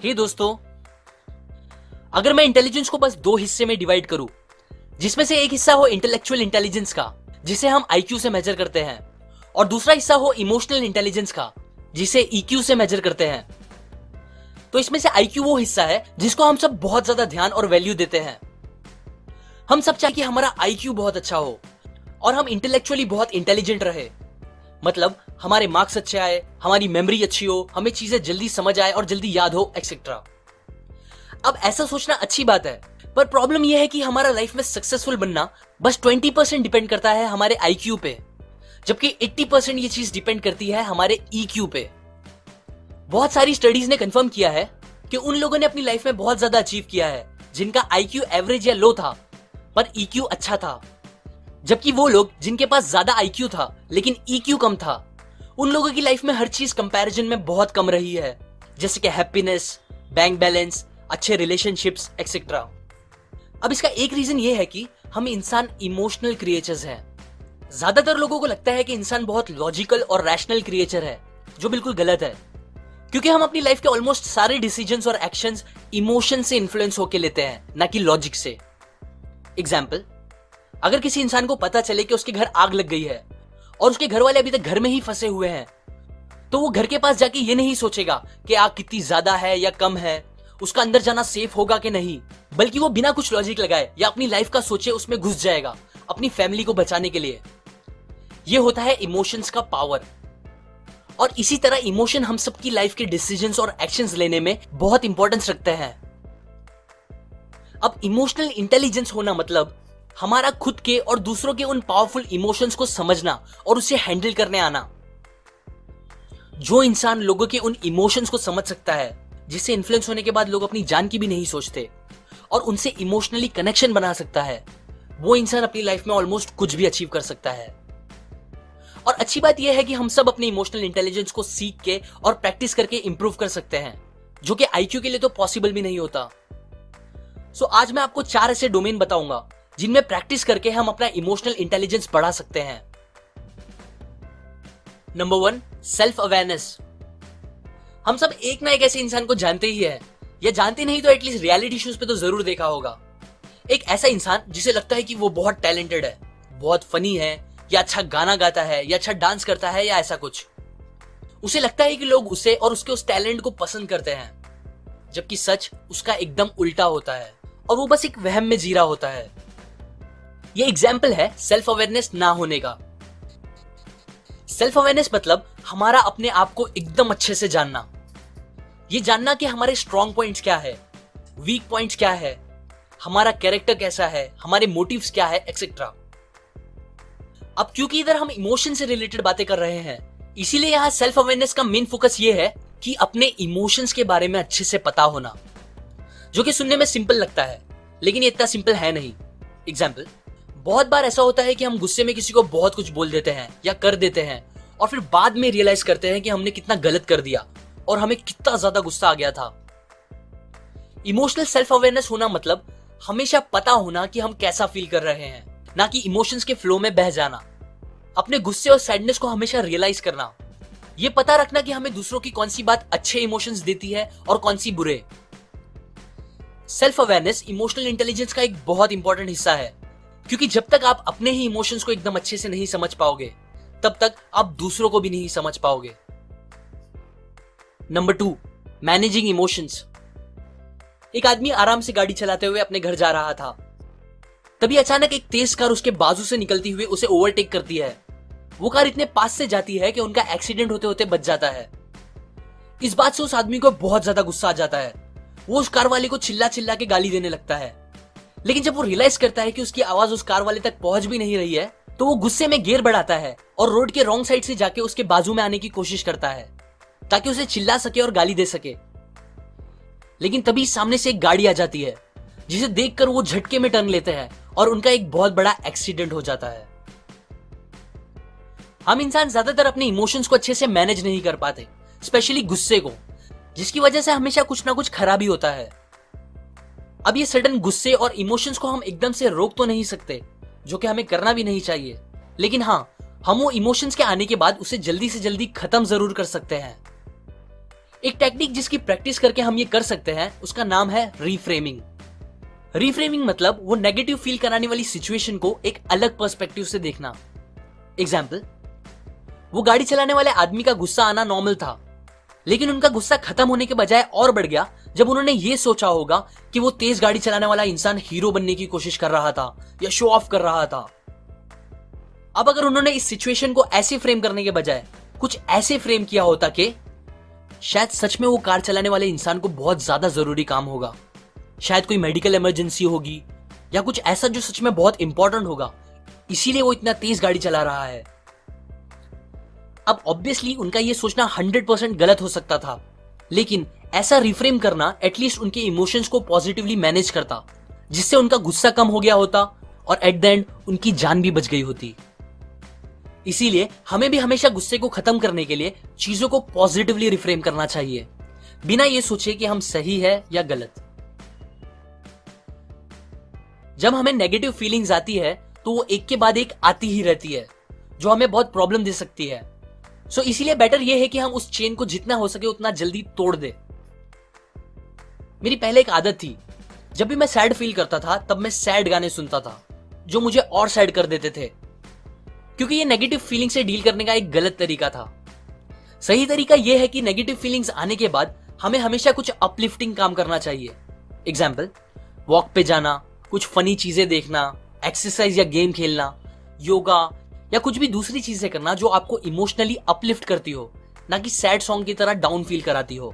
हे दोस्तों, अगर मैं इंटेलिजेंस को बस दो हिस्से में डिवाइड करूं, जिसमें से एक हिस्सा हो इंटेलेक्चुअल इंटेलिजेंस का, जिसे हम आईक्यू से मेजर करते हैं, और दूसरा हिस्सा हो इमोशनल इंटेलिजेंस का, जिसे ईक्यू से मेजर करते हैं, तो इसमें से आईक्यू वो हिस्सा है जिसको हम सब बहुत ज्यादा ध्यान और वैल्यू देते हैं। हम सब चाहे कि हमारा आईक्यू बहुत अच्छा हो और हम इंटेलेक्चुअली बहुत इंटेलिजेंट रहे, मतलब हमारे मार्क्स अच्छे आए, हमारी मेमोरी अच्छी हो, हमें चीजें जल्दी समझ आए और जल्दी याद हो, एक्सेट्रा। अब ऐसा सोचना अच्छी बात है, पर प्रॉब्लम यह है कि हमारा लाइफ में सक्सेसफुल बनना बस 20% डिपेंड करता है हमारे आईक्यू पे, जबकि 80% ये चीज डिपेंड करती है हमारे ईक्यू पे। बहुत सारी स्टडीज ने कंफर्म किया है कि उन लोगों ने अपनी लाइफ में बहुत ज्यादा अचीव किया है जिनका आईक्यू एवरेज या लो था पर ईक्यू अच्छा था, जबकि वो लोग जिनके पास ज्यादा आईक्यू था लेकिन ईक्यू कम था, उन लोगों की लाइफ में हर चीज कंपैरिजन में बहुत कम रही है, जैसे कि हैप्पीनेस, बैंक बैलेंस, अच्छे रिलेशनशिप्स, एक्सेट्रा। अब इसका एक रीजन ये है कि हम इंसान इमोशनल क्रिएचर्स हैं। ज्यादातर लोगों को लगता है कि इंसान बहुत लॉजिकल और रैशनल क्रिएचर है, जो बिल्कुल गलत है, क्योंकि हम अपनी लाइफ के ऑलमोस्ट सारे डिसीजंस और एक्शंस इमोशन से इन्फ्लुएंस होकर लेते हैं, ना कि लॉजिक से। एग्जाम्पल, अगर किसी इंसान को पता चले कि उसके घर आग लग गई है और उसके घर वाले अभी तक घर में ही फंसे हुए हैं, तो वो घर के पास जाके ये नहीं सोचेगा कि आग कितनी ज्यादा है या कम है, उसका अंदर जाना सेफ होगा कि नहीं, बल्कि वो बिना कुछ लॉजिक लगाए या अपनी लाइफ का सोचे उसमें घुस जाएगा अपनी फैमिली को बचाने के लिए। ये होता है इमोशंस का पावर। और इसी तरह इमोशन हम सबकी लाइफ के डिसीजंस और एक्शंस लेने में बहुत इंपॉर्टेंस रखते हैं। अब इमोशनल इंटेलिजेंस होना मतलब हमारा खुद के और दूसरों के उन पावरफुल इमोशंस को समझना और उसे हैंडल करने आना। जो इंसान लोगों के उन इमोशंस को समझ सकता है, जिससे इन्फ्लुएंस होने के बाद लोग अपनी जान की भी नहीं सोचते, और उनसे इमोशनली कनेक्शन बना सकता है, वो इंसान अपनी लाइफ में ऑलमोस्ट कुछ भी अचीव कर सकता है। और अच्छी बात यह है कि हम सब अपने इमोशनल इंटेलिजेंस को सीख के और प्रैक्टिस करके इंप्रूव कर सकते हैं, जो कि आईक्यू के लिए तो पॉसिबल भी नहीं होता। सो आज मैं आपको 4 ऐसे डोमेन बताऊंगा जिनमें प्रैक्टिस करके हम अपना इमोशनल इंटेलिजेंस बढ़ा सकते हैं। Number 1, self awareness. हम सब एक ना एक ऐसे इंसान को जानते ही है, या जानते नहीं तो एटलीस्ट रियलिटी शोज पे तो जरूर देखा होगा। एक ऐसा इंसान जिसे लगता है कि वो बहुत टैलेंटेड है, बहुत फनी है, या अच्छा गाना गाता है, या अच्छा डांस करता है, या ऐसा कुछ। उसे लगता है कि लोग उसे और उसके उस टैलेंट को पसंद करते हैं, जबकि सच उसका एकदम उल्टा होता है और वो बस एक वहम में जी रहा होता है। ये एग्जाम्पल है सेल्फ अवेयरनेस ना होने का। सेल्फ अवेयरनेस मतलब हमारा अपने आप को एकदम अच्छे से जानना। ये जानना कि हमारे स्ट्रॉन्ग पॉइंट्स क्या है, वीक पॉइंट्स क्या है, हमारा कैरेक्टर कैसा है, हमारे मोटिव्स क्या है, एक्सेट्रा। अब क्योंकि इधर हम इमोशन से रिलेटेड बातें कर रहे हैं, इसीलिए यहाँ सेल्फ अवेयरनेस का मेन फोकस ये है कि अपने इमोशंस के बारे में अच्छे से पता होना, जो कि सुनने में सिंपल लगता है, लेकिन ये इतना सिंपल है नहीं। एग्जाम्पल, बहुत बार ऐसा होता है कि हम गुस्से में किसी को बहुत कुछ बोल देते हैं या कर देते हैं, और फिर बाद में रियलाइज करते हैं कि हमने कितना गलत कर दिया और हमें कितना ज्यादा गुस्सा आ गया था। इमोशनल सेल्फ अवेयरनेस होना मतलब हमेशा पता होना कि हम कैसा फील कर रहे हैं, ना कि इमोशंस के फ्लो में बह जाना। अपने गुस्से और सैडनेस को हमेशा रियलाइज करना, ये पता रखना कि हमें दूसरों की कौन सी बात अच्छे इमोशंस देती है और कौन सी बुरे। सेल्फ अवेयरनेस इमोशनल इंटेलिजेंस का एक बहुत इंपॉर्टेंट हिस्सा है, क्योंकि जब तक आप अपने ही इमोशंस को एकदम अच्छे से नहीं समझ पाओगे, तब तक आप दूसरों को भी नहीं समझ पाओगे। Number 2, managing emotions. एक आदमी आराम से गाड़ी चलाते हुए अपने घर जा रहा था। तभी अचानक एक तेज कार उसके बाजू से निकलती हुई उसे ओवरटेक करती है। वो कार इतने पास से जाती है कि उनका एक्सीडेंट होते होते बच जाता है। इस बात से उस आदमी को बहुत ज्यादा गुस्सा आ जाता है। वो उस कार वाले को चिल्ला चिल्ला के गाली देने लगता है, लेकिन जब वो रियलाइज करता है कि उसकी आवाज उस कार वाले तक पहुंच भी नहीं रही है, तो वो गुस्से में गियर बढ़ाता है और रोड के रॉन्ग साइड से जाके उसके बाजू में आने की कोशिश करता है, ताकि उसे चिल्ला सके और गाली दे सके। लेकिन तभी सामने से एक गाड़ी आ जाती है, जिसे देखकर वो झटके में टर्न लेते हैं और उनका एक बहुत बड़ा एक्सीडेंट हो जाता है। हम इंसान ज्यादातर अपने इमोशंस को अच्छे से मैनेज नहीं कर पाते, स्पेशली गुस्से को, जिसकी वजह से हमेशा कुछ ना कुछ खराबी होता है। अब ये सडन गुस्से और इमोशंस को हम एकदम से रोक तो नहीं सकते, जो कि हमें करना भी नहीं चाहिए, लेकिन हाँ, हम वो इमोशंस के आने के बाद उसे जल्दी से जल्दी खत्म जरूर कर सकते हैं। एक टेक्निक जिसकी प्रैक्टिस करके हम ये कर सकते हैं उसका नाम है रीफ्रेमिंग। रीफ्रेमिंग मतलब वो नेगेटिव फील कराने वाली सिचुएशन को एक अलग पर्सपेक्टिव से देखना। एग्जाम्पल, वो गाड़ी चलाने वाले आदमी का गुस्सा आना नॉर्मल था, लेकिन उनका गुस्सा खत्म होने के बजाय और बढ़ गया जब उन्होंने ये सोचा होगा कि वो तेज गाड़ी चलाने वाला इंसान हीरो बनने की कोशिश कर रहा था या शो ऑफ कर रहा था। अब अगर उन्होंने इस सिचुएशन को ऐसे फ्रेम करने के बजाय कुछ ऐसे फ्रेम किया होता कि शायद सच में वो कार चलाने वाले इंसान को बहुत ज्यादा जरूरी काम होगा, शायद कोई मेडिकल इमरजेंसी होगी या कुछ ऐसा जो सच में बहुत इंपॉर्टेंट होगा, इसीलिए वो इतना तेज गाड़ी चला रहा है। अब ऑब्वियसली उनका ये सोचना 100% गलत हो सकता था, लेकिन ऐसा रिफ्रेम करना एटलीस्ट उनके इमोशंस को पॉजिटिवली मैनेज करता, जिससे उनका गुस्सा कम हो गया होता और एट द एंड उनकी जान भी बच गई होती। इसीलिए हमें भी हमेशा गुस्से को खत्म करने के लिए चीजों को पॉजिटिवली रिफ्रेम करना चाहिए, बिना ये सोचे कि हम सही है या गलत। जब हमें नेगेटिव फीलिंग्स आती है तो वो एक के बाद एक आती ही रहती है, जो हमें बहुत प्रॉब्लम दे सकती है। सो इसीलिए बेटर ये है कि हम उस चेन को जितना हो सके उतना जल्दी तोड़ दे। मेरी पहले एक आदत थी, जब भी मैं सैड फील करता था तब मैं सैड गाने सुनता था, जो मुझे और सैड कर देते थे, क्योंकि ये नेगेटिव फीलिंग से डील करने का एक गलत तरीका था। सही तरीका यह है कि नेगेटिव फीलिंग्स आने के बाद हमें हमेशा कुछ अपलिफ्टिंग काम करना चाहिए। एग्जाम्पल, वॉक पे जाना, कुछ फनी चीजें देखना, एक्सरसाइज या गेम खेलना, योगा या कुछ भी दूसरी चीजें करना जो आपको इमोशनली अपलिफ्ट करती हो, ना कि सैड सॉन्ग की तरह डाउन फील कराती हो।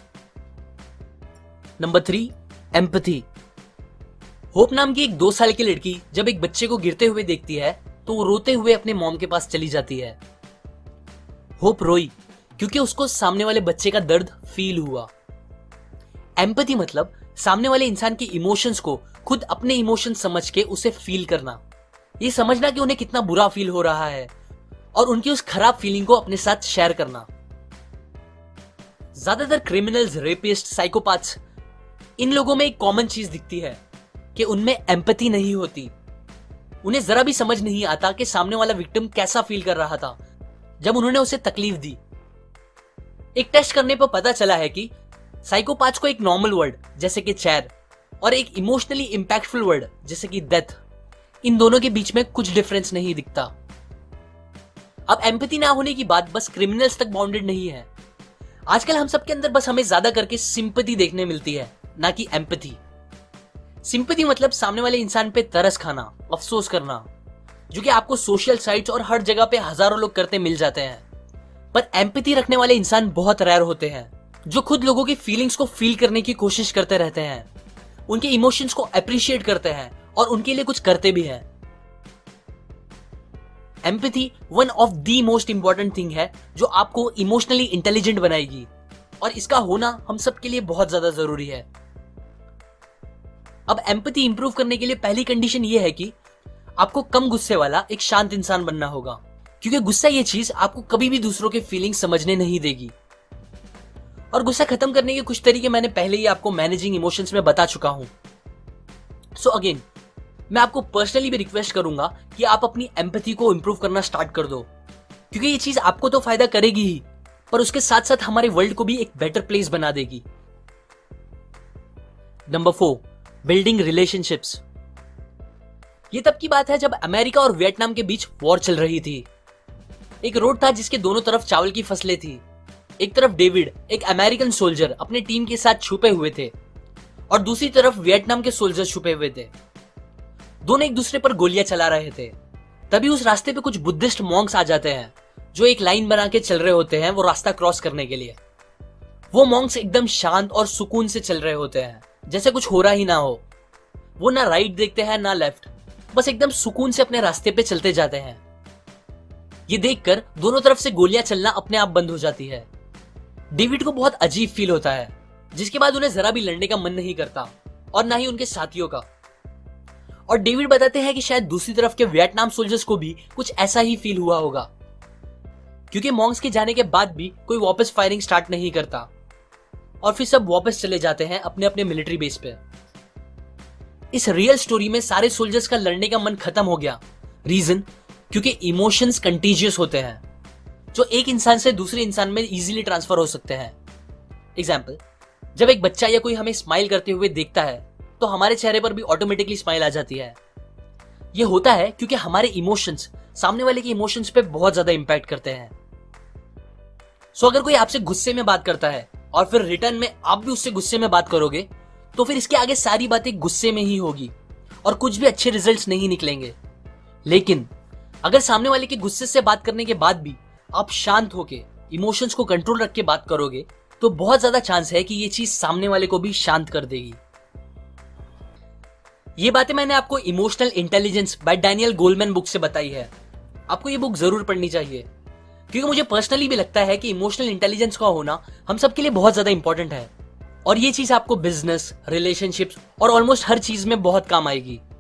Number 3, empathy. होप नाम की एक 2 साल की लड़की जब एक बच्चे को गिरते हुए देखती है तो वो रोते हुए अपने मॉम के पास चली जाती है। होप रोई क्योंकि उसको सामने वाले बच्चे का दर्द फील हुआ। एम्पैथी मतलब सामने वाले इंसान के इमोशंस को खुद अपने इमोशन समझ के उसे फील करना, ये समझना कि उन्हें कितना बुरा फील हो रहा है और उनकी उस खराब फीलिंग को अपने साथ शेयर करना। ज्यादातर क्रिमिनल्स, रेपिस्ट, साइकोपैथ्स, इन लोगों में एक कॉमन चीज दिखती है कि उनमें एम्पैथी नहीं होती। उन्हें जरा भी समझ नहीं आता कि सामने वाला विक्टिम कैसा फील कर रहा था जब उन्होंने उसे तकलीफ दी। एक टेस्ट करने पर पता चला है कि साइकोपैथ्स को एक नॉर्मल वर्ड जैसे कि चेयर और एक इमोशनली इंपैक्टफुल वर्ड जैसे कि डेथ, इन दोनों के बीच में कुछ डिफरेंस नहीं दिखता। अब एम्पैथी ना होने की बात बस क्रिमिनल्स तक बाउंडेड नहीं है। आजकल हम सबके अंदर बस हमें ज्यादा करके सिंपैथी देखने मिलती है, ना कि एम्पैथी। सिंपैथी मतलब सामने वाले इंसान पे तरस खाना, अफसोस करना, जो कि आपको सोशल साइट्स और हर जगह पे हजारों लोग करते मिल जाते हैं। पर एम्पैथी रखने वाले इंसान बहुत रेयर होते हैं, जो खुद लोगों की फीलिंग्स को फील करने की कोशिश करते रहते हैं, उनके इमोशंस को अप्रिशिएट करते हैं और उनके लिए कुछ करते भी हैं। Empathy one of the most important thing है जो आपको इमोशनली इंटेलिजेंट बनाएगी, और इसका होना हम सबके लिए बहुत ज्यादा जरूरी है। अब एम्पैथी इंप्रूव करने के लिए पहली कंडीशन यह है कि आपको कम गुस्से वाला एक शांत इंसान बनना होगा, क्योंकि गुस्सा ये चीज आपको कभी भी दूसरों के फीलिंग समझने नहीं देगी। और गुस्सा खत्म करने के कुछ तरीके मैंने पहले ही आपको मैनेजिंग इमोशंस में बता चुका हूं। सो अगेन, मैं आपको पर्सनली भी रिक्वेस्ट करूंगा कि आप अपनी एम्पैथी को इंप्रूव करना स्टार्ट कर दो, क्योंकि ये चीज आपको तो फायदा करेगी ही, पर उसके साथ साथ हमारे वर्ल्ड को भी एक बेटर प्लेस बना देगी। Number 4, building relationships. ये तब की बात है जब अमेरिका और वियतनाम के बीच वॉर चल रही थी। एक रोड था जिसके दोनों तरफ चावल की फसलें थी। एक तरफ डेविड, एक अमेरिकन सोल्जर, अपने टीम के साथ छुपे हुए थे और दूसरी तरफ वियतनाम के सोल्जर छुपे हुए थे। दोनों एक दूसरे पर गोलियां चला रहे थे। तभी उस रास्ते पे कुछ बुद्धिस्ट मॉन्क्स आ जाते हैं, जो एक लाइन बना के चल रहे होते हैं वो रास्ता क्रॉस करने के लिए। वो मॉन्क्स एकदम शांत और सुकून से चल रहे होते हैं, जैसे कुछ हो रहा ही ना हो। वो ना राइट देखते हैं ना लेफ्ट, बस एकदम सुकून से अपने रास्ते पे चलते जाते हैं। ये देखकर दोनों तरफ से गोलियां चलना अपने आप बंद हो जाती है। डेविड को बहुत अजीब फील होता है, जिसके बाद उन्हें जरा भी लड़ने का मन नहीं करता और ना ही उनके साथियों का। और डेविड बताते हैं कि शायद दूसरी तरफ के वियतनाम सोल्जर्स को भी कुछ ऐसा ही फील हुआ होगा, क्योंकि मॉन्क्स के जाने के बाद भी कोई वापस फायरिंग स्टार्ट नहीं करता और फिर सब वापस चले जाते हैं अपने अपने मिलिट्री बेस पे। इस रियल स्टोरी में सारे सोल्जर्स का लड़ने का मन खत्म हो गया। रीजन, क्योंकि इमोशंस कंटीजियस होते हैं, जो एक इंसान से दूसरे इंसान में इजीली ट्रांसफर हो सकते हैं। एग्जाम्पल, जब एक बच्चा या कोई हमें स्माइल करते हुए देखता है तो हमारे चेहरे पर भी ऑटोमेटिकली स्माइल आ जाती है। यह होता है क्योंकि हमारे इमोशंस सामने वाले के इमोशंस पे बहुत ज्यादा इंपैक्ट करते हैं। सो अगर कोई आपसे गुस्से में बात करता है और फिर रिटर्न में आप भी उससे गुस्से में बात करोगे तो फिर इसके आगे सारी बातें गुस्से में ही होगी और कुछ भी अच्छे रिजल्ट्स नहीं निकलेंगे। लेकिन अगर सामने वाले के गुस्से से बात करने के बाद भी आप शांत होके इमोशंस को कंट्रोल रख के बात करोगे तो बहुत ज्यादा चांस है कि ये चीज सामने वाले को भी शांत कर देगी। ये बातें मैंने आपको emotional intelligence by Daniel Goleman book से बताई है। आपको ये बुक जरूर पढ़नी चाहिए क्योंकि मुझे पर्सनली भी लगता है कि इमोशनल इंटेलिजेंस का होना हम सबके लिए बहुत ज्यादा इंपॉर्टेंट है और ये चीज आपको बिजनेस, रिलेशनशिप्स और ऑलमोस्ट हर चीज में बहुत काम आएगी।